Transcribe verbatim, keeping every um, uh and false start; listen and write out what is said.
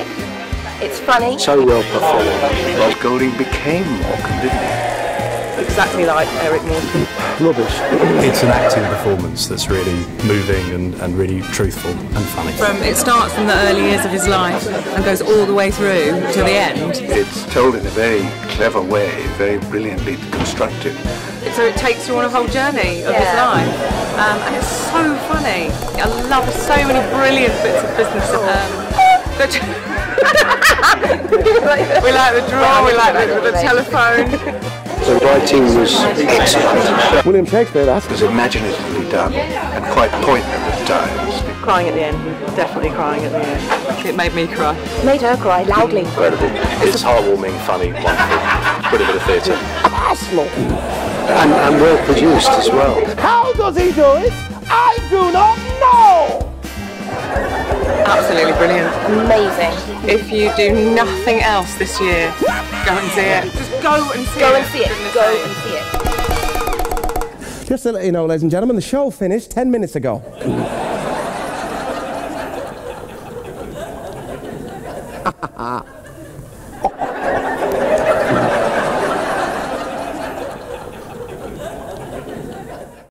quick, it's funny. So well performed. Bob Golding became Morecambe, didn't he? Exactly like Eric Morecambe. Rubbish. It's an acting performance that's really moving and, and really truthful and funny. From it starts from the early years of his life and goes all the way through to the end. It's told in a very clever way, very brilliantly constructed. So it takes you on a whole journey of Yeah. his life, um, and it's so funny. I love so many brilliant bits of business. Um, we like the draw, we like the, the telephone. The writing was excellent. William Shakespeare, that's It was imaginatively done and quite poignant at times. Crying at the end, definitely crying at the end. It made me cry. Made her cry loudly. Incredible. It's heartwarming, funny, wonderful. Put a bit of theatre. Arsenal. And, and well produced as well. How does he do it? I do not know! Absolutely brilliant. Amazing. If you do nothing else this year, go and see it. Just go and see Go it. and see it. Go and see it. Just to let you know, ladies and gentlemen, the show finished ten minutes ago.